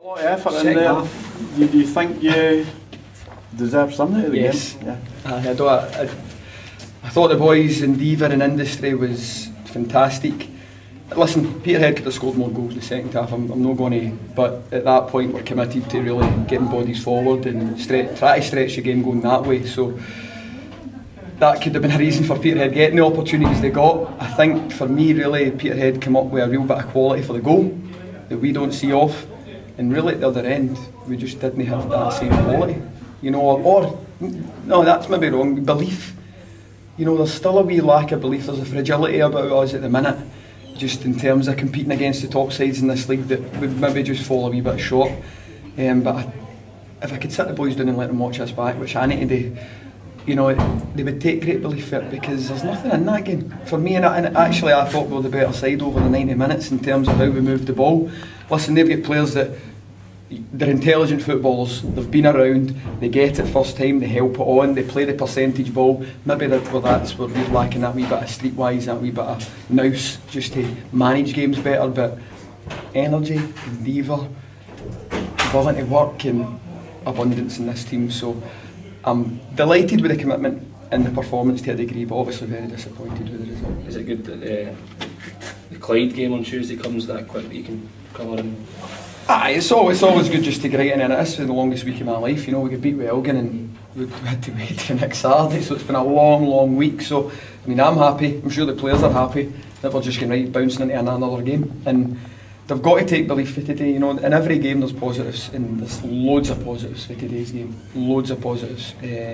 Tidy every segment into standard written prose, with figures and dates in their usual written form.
A lot of effort in there. Do you think you deserve something out of the game? Yeah. I thought the boys' endeavour in industry was fantastic. Listen, Peterhead could have scored more goals in the second half, I'm not going to, but at that point we're committed to really getting bodies forward and try to stretch the game going that way. So that could have been a reason for Peterhead getting the opportunities they got. I think for me really Peterhead came up with a real bit of quality for the goal that we don't see off, and really at the other end we just didn't have that same quality, you know, or no, that's maybe wrong, belief. You know, there's still a wee lack of belief, there's a fragility about us at the minute, just in terms of competing against the top sides in this league that would maybe just fall a wee bit short. But if I could sit the boys down and let them watch us back, which I need to do, you know, they would take great belief in it, because there's nothing in that game for me. And actually I thought we were the better side over the 90 minutes in terms of how we moved the ball. Listen, they've got players that they're intelligent footballers, they've been around, they get it first time, they help it on, they play the percentage ball. Maybe that's where we're lacking that wee bit of streetwise, that wee bit of nous just to manage games better. But energy, endeavour, willing to work and abundance in this team. So I'm delighted with the commitment and the performance to a degree, but obviously very disappointed with the result. Is it good that the Clyde game on Tuesday comes that quick that you can cover in? It's always good just to get right in, and it is for the longest week of my life. You know, we got beat with Elgin and we had to wait till next Saturday, so it's been a long week. So I mean, I'm happy, I'm sure the players are happy that we're just going right bouncing into another game, and they've got to take belief for today. You know, in every game there's positives, and there's loads of positives for today's game, loads of positives.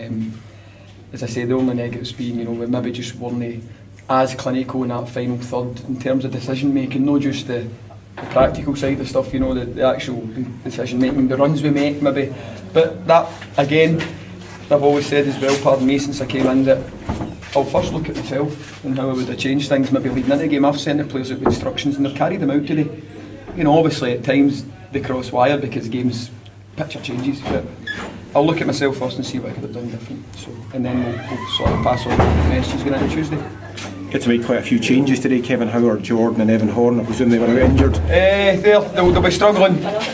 As I say, the only negatives being, you know, we maybe just weren't as clinical in that final third in terms of decision making, not just the practical side of stuff, you know, the actual decision making, the runs we make maybe. But that, again, I've always said as well, pardon me, since I came in, that I'll first look at myself and how I would have changed things maybe leading into the game. I've sent the players out with instructions and they've carried them out today. You know, obviously at times they cross wire because games picture changes, but I'll look at myself first and see what I could have done different. So, and then we'll sort of pass on the messages going into Tuesday. Get to make quite a few changes today. Kevin Howard, Jordan and Evan Horn, I presume they were out injured. They'll be struggling.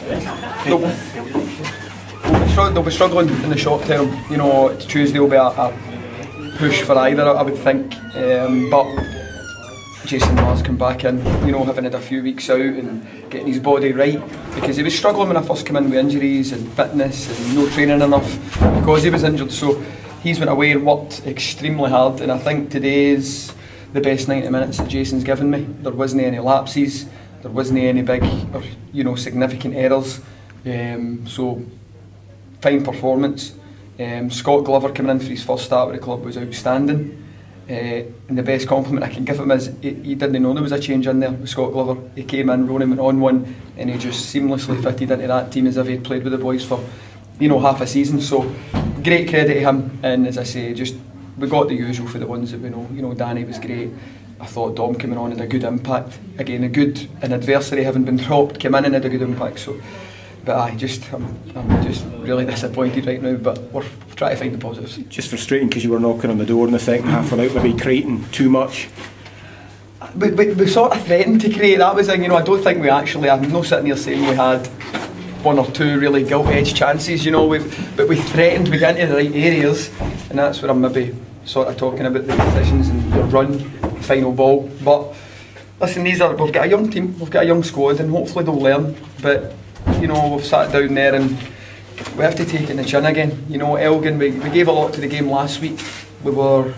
They'll be struggling in the short term. You know, Tuesday will be a push for either, I would think. But Jason Maher's come back in, you know, having had a few weeks out and getting his body right, because he was struggling when I first came in with injuries and fitness and no training enough because he was injured. So he's went away and worked extremely hard, and I think today's the best 90 minutes that Jason's given me. There wasn't any lapses, there wasn't any big or, you know, significant errors. So fine performance. Scott Glover coming in for his first start with the club was outstanding. And the best compliment I can give him is he didn't know there was a change in there with Scott Glover. He came in, Ronan went on one, and he just seamlessly fitted into that team as if he'd played with the boys for, you know, half a season. So great credit to him, and as I say, just we got the usual for the ones that we know. You know, Danny was great. I thought Dom coming on had a good impact. Again, an adversary having been dropped, came in and had a good impact. So, but I'm just really disappointed right now. But we're trying to find the positives. Just frustrating because you were knocking on the door in the second half without maybe creating too much. We sort of threatened to create. That was, you know, I don't think we actually. I'm not sitting here saying we had one or two really gilt-edged chances, you know. But we threatened. We got into the right areas, and that's where I'm maybe sort of talking about the decisions and the run, the final ball. But listen, we've got a young team, we've got a young squad, and hopefully they'll learn. But you know, we've sat down there and we have to take it in the chin again. You know, Elgin, we gave a lot to the game last week. We were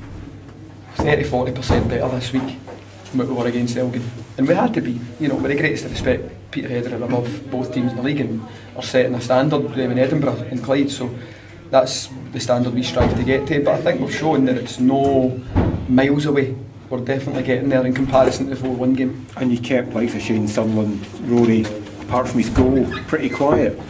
30-40% better this week than what we were against Elgin, and we had to be. You know, with the greatest respect, Peterhead are above both teams in the league and are setting a standard in Edinburgh and Clyde. So that's the standard we strive to get to. But I think we've shown that it's no miles away. We're definitely getting there in comparison to the 4-1 game. And you kept like for Shane Sutherland, Rory, apart from his goal, pretty quiet.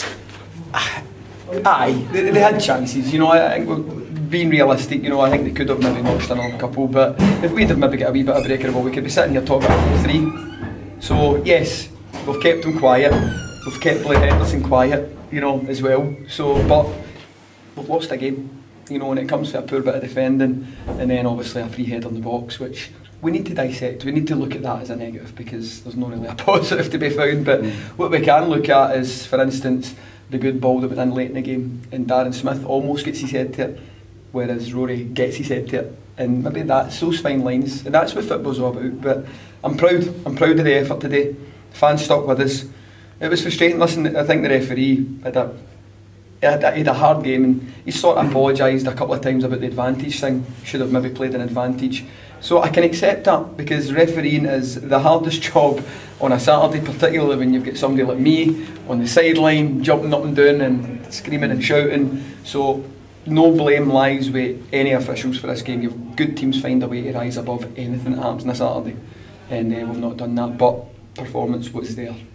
Aye, they had chances. You know, I think we're being realistic. You know, I think they could have maybe notched another couple. But if we'd have maybe got a wee bit of break of the ball, we could be sitting here talking about 3. So yes, we've kept them quiet. We've kept Blair Henderson quiet, you know, as well. So, but we've lost a game, you know, when it comes to a poor bit of defending, and then obviously a free header in the box, which we need to dissect, we need to look at that as a negative, because there's not really a positive to be found. But what we can look at is, for instance, the good ball that went in late in the game, and Darren Smith almost gets his head to it, whereas Rory gets his head to it. And maybe that's those fine lines, and that's what football's all about. But I'm proud of the effort today. Fans stuck with us. It was frustrating. Listen, I think the referee had a hard game, and he sort of apologised a couple of times about the advantage thing. Should have maybe played an advantage. So I can accept that, because refereeing is the hardest job on a Saturday, particularly when you've got somebody like me on the sideline jumping up and down and screaming and shouting. So no blame lies with any officials for this game. Good teams find a way to rise above anything that happens on a Saturday, and we've not done that. But performance was there.